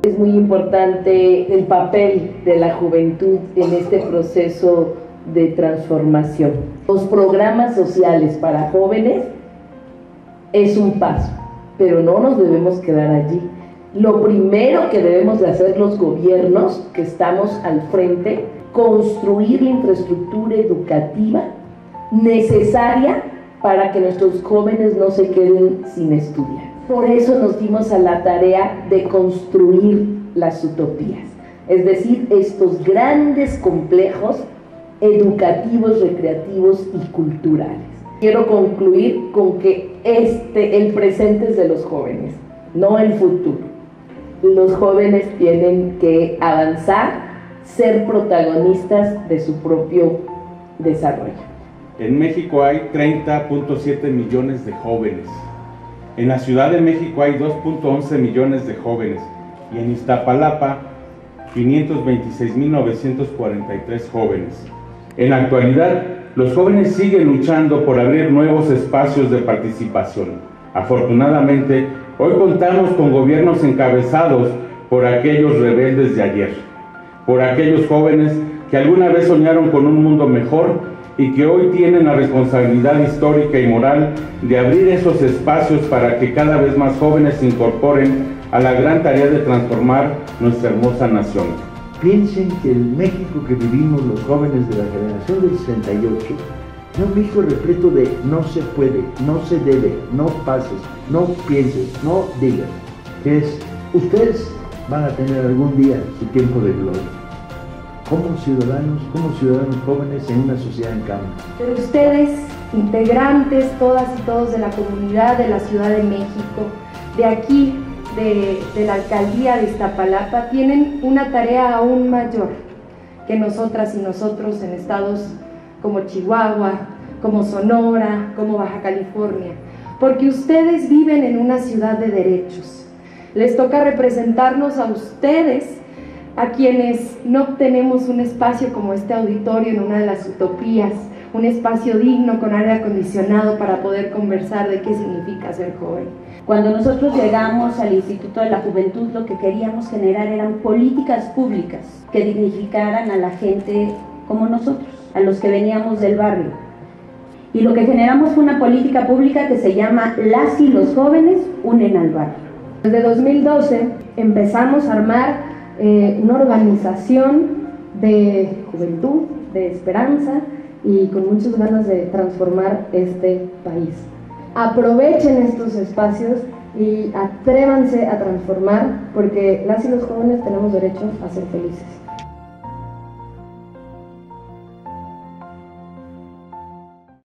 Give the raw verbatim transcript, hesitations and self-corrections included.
Es muy importante el papel de la juventud en este proceso de transformación. Los programas sociales para jóvenes es un paso, pero no nos debemos quedar allí. Lo primero que debemos de hacer los gobiernos que estamos al frente, construir la infraestructura educativa necesaria para que nuestros jóvenes no se queden sin estudiar. Por eso nos dimos a la tarea de construir las utopías, es decir, estos grandes complejos educativos, recreativos y culturales. Quiero concluir con que este, el presente es de los jóvenes, no el futuro. Los jóvenes tienen que avanzar, ser protagonistas de su propio desarrollo. En México hay treinta punto siete millones de jóvenes. En la Ciudad de México hay dos punto once millones de jóvenes. Y en Iztapalapa, quinientos veintiséis mil novecientos cuarenta y tres jóvenes. En la actualidad, los jóvenes siguen luchando por abrir nuevos espacios de participación. Afortunadamente, hoy contamos con gobiernos encabezados por aquellos rebeldes de ayer, por aquellos jóvenes que alguna vez soñaron con un mundo mejor y que hoy tienen la responsabilidad histórica y moral de abrir esos espacios para que cada vez más jóvenes se incorporen a la gran tarea de transformar nuestra hermosa nación. Piensen que el México que vivimos los jóvenes de la generación del sesenta y ocho es un México repleto de no se puede, no se debe, no pases, no pienses, no digas. Que es, ustedes van a tener algún día su tiempo de gloria. Como ciudadanos, como ciudadanos jóvenes en una sociedad en cambio. Pero ustedes, integrantes, todas y todos de la comunidad de la Ciudad de México, de aquí, de, de la alcaldía de Iztapalapa, tienen una tarea aún mayor que nosotras y nosotros en estados como Chihuahua, como Sonora, como Baja California, porque ustedes viven en una ciudad de derechos. Les toca representarnos a ustedes, a quienes no tenemos un espacio como este auditorio en una de las utopías, un espacio digno con aire acondicionado para poder conversar de qué significa ser joven. Cuando nosotros llegamos al Instituto de la Juventud, lo que queríamos generar eran políticas públicas que dignificaran a la gente como nosotros, a los que veníamos del barrio. Y lo que generamos fue una política pública que se llama Las y los jóvenes unen al barrio. Desde dos mil doce empezamos a armar Eh, una organización de juventud, de esperanza y con muchas ganas de transformar este país. Aprovechen estos espacios y atrévanse a transformar, porque las y los jóvenes tenemos derecho a ser felices.